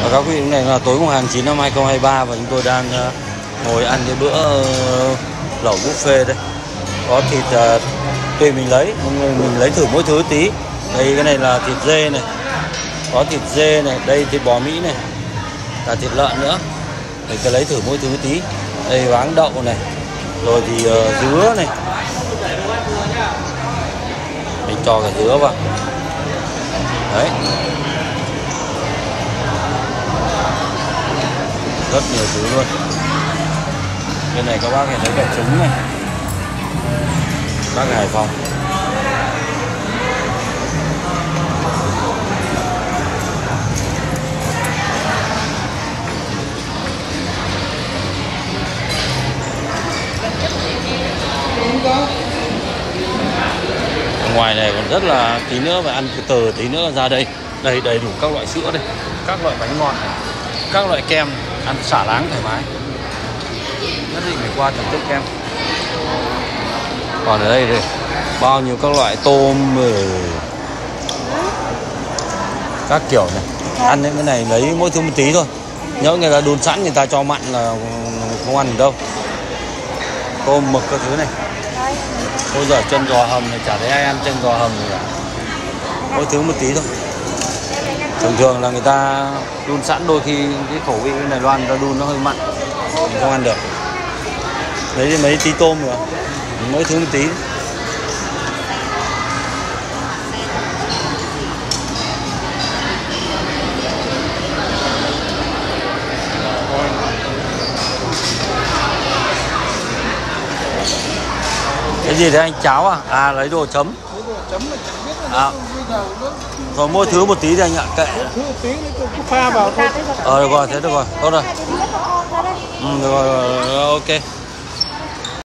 Và các quý vị, này là tối mùng 9 năm 2023 và chúng tôi đang ngồi ăn cái bữa lẩu buffet đây. Có thịt tùy mình lấy thử mỗi thứ tí. Đây cái này là thịt dê này, có thịt dê này, đây thịt bò Mỹ này, cả thịt lợn nữa. Mình cứ lấy thử mỗi thứ tí. Đây váng đậu này, rồi thì dứa này. Mình cho cả dứa vào. Đấy. Rất nhiều thứ luôn. Bên này các bác thấy cả trứng này. Bác Hải Phòng. Ngoài này còn rất là tí nữa và ăn từ từ tí nữa ra đây. Đây đầy đủ các loại sữa đây, các loại bánh ngọt này, các loại kem, ăn xả láng thoải mái. Nhất định phải qua thưởng thức kem. Còn ở đây thì bao nhiêu các loại tôm các kiểu này. Ăn những cái này lấy mỗi thứ một tí thôi. Nhớ người ta đun sẵn, người ta cho mặn là không ăn được đâu. Tôm mực các thứ này. Bây giờ chân giò hầm này chả thấy ai ăn chân giò hầm gì cả. Mỗi thứ một tí thôi. Thường là người ta đun sẵn, đôi khi cái khẩu vị bên Đài Loan người ta đun nó hơi mặn, mình không ăn được. Lấy mấy tí tôm nữa, mỗi thứ một tí. Cái gì đấy anh, cháo à? À lấy đồ chấm. Lấy đồ chấm là chẳng biết là bây giờ nó... Rồi mỗi thứ một tí thì anh ạ, kệ. Mỗi thứ một tí nó cứ pha vào thôi. Được rồi, thế được rồi, tốt rồi. Được rồi, ok.